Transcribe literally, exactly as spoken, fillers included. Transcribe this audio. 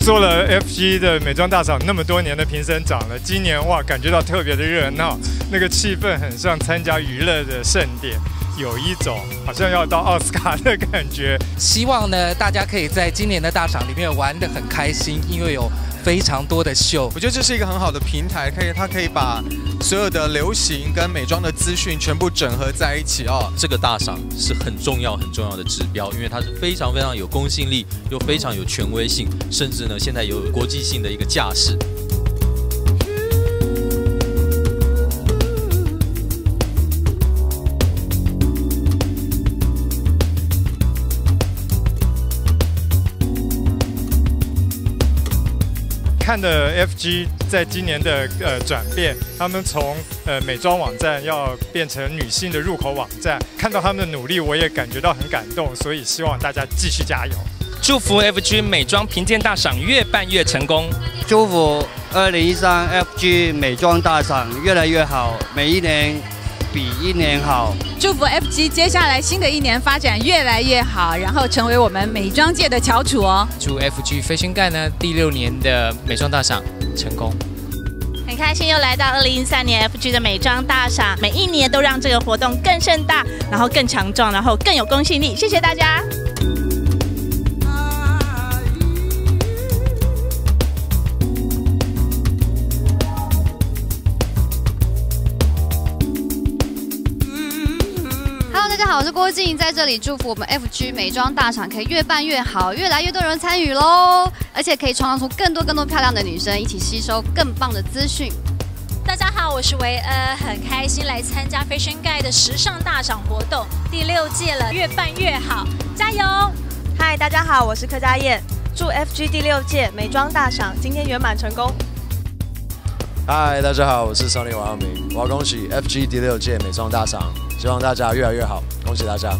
做了 F G 的美妆大赏那么多年的评审长了，今年哇感觉到特别的热闹，那个气氛很像参加娱乐的盛典，有一种好像要到奥斯卡的感觉。 希望呢大家可以在今年的大赏里面玩得很开心，因为有非常多的秀。 我觉得这是一个很好的平台，可以它可以把所有的流行跟美妆的资讯全部整合在一起哦。 这个大赏是很重要很重要的指标，因为它是非常非常有公信力，又非常有权威性，甚至呢现在有国际性的一个架势。 看的 F G 在今年的呃转变，他们从呃美妆网站要变成女性的入口网站，看到他们的努力，我也感觉到很感动，所以希望大家继续加油。 祝福 F G 美妆评鉴大赏越办越成功， 祝福二零一三 F G 美妆大赏越来越好，每一年比一年好。 祝福 F G 接下来新的一年发展越来越好，然后成为我们美妆界的翘楚哦。 祝 F G Fashion Guide 呢第六年的美妆大赏成功。 很开心又来到二零一三年 F G 的美妆大赏，每一年都让这个活动更盛大，然后更强壮，然后更有公信力。谢谢大家。 大家好，我是郭静，在这里祝福我们 F G 美妆大赏可以越办越好，越来越多人参与喽，而且可以创造出更多更多漂亮的女生，一起吸收更棒的资讯。 大家好，我是维恩，很开心来参加 Fashion Guide 的时尚大赏活动，第六届了，越办越好，加油！ 嗨，大家好，我是柯佳燕，祝 F G 第六届美妆大赏今天圆满成功。 嗨，大家好，我是 Sony 王耀明，我要恭喜 F G 第六届美妆大赏，希望大家越来越好，恭喜大家！